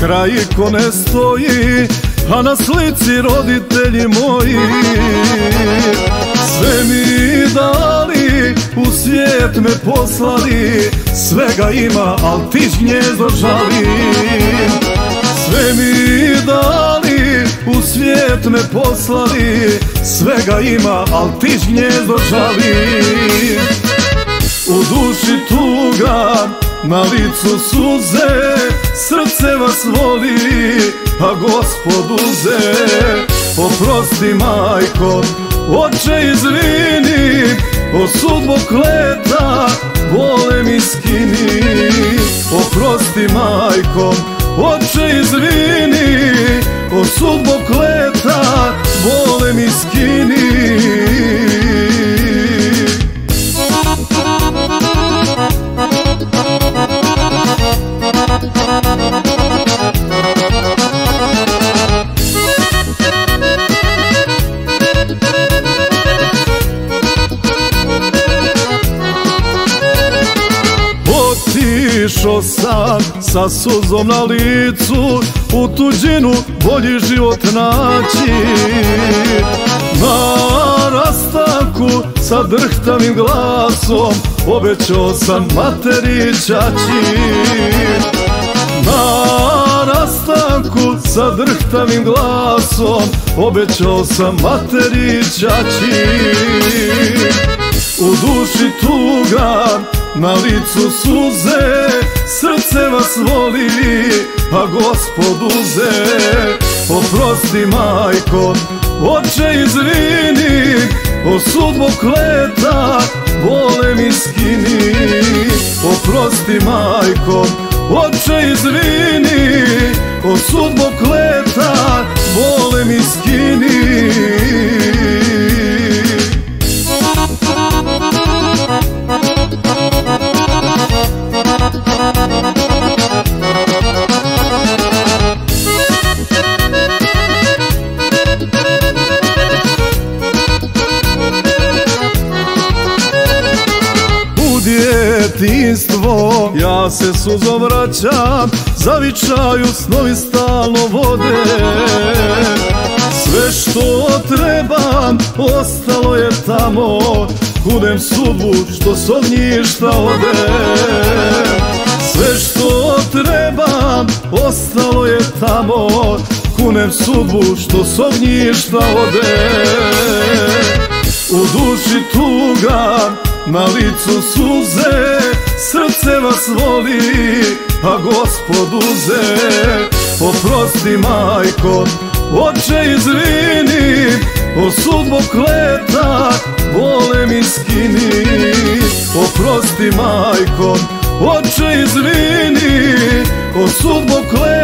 kraj ko ne stoji, a na slici roditelji moji. Sve mi dali, u svijet me poslali, svega ima, al ti gnjezdo žalim. Sve mi dali, u svijet me poslali, svega ima, al ti gnjezdo žalim. U duši tuga, na licu suze, srce vas voli, a Gospod uze. Oprosti majko, oče izvini, o sudbo kleta, vole mi skini. Oprosti majko, oče izvini, o sudbo kleta, vole mi skini. Otišao sam sa suzom na licu, u tuđinu bolji život naći. Na rastanku sa drhtavim glasom obećao sam materi ćaći. Na rastanku sa drhtavim glasom obećao sam materi ćaći. U duši tuga, na licu suze, srce vas voli, a Gospod uze. Oprosti majko, oče izvini, o sudbo kleta, vole mi skini. Oprosti majko, oče izvini, o sudbo kleta, vole mi skini. Djetinjstvo, ja se suzom vraćam, zavičaju snovi stalno vode. Sve što trebam, ostalo je tamo, kunem sudbu što s ognjišta ode. Sve što trebam, ostalo je tamo, kunem sudbu što s ognjišta ode. U duši tuga, na licu suze, srce vas voli, a Gospod uze. Oprosti majko, oče izvini, o sudbo kleta, vole mi skini. Oprosti majko, oče izvini, o sudbo kleta,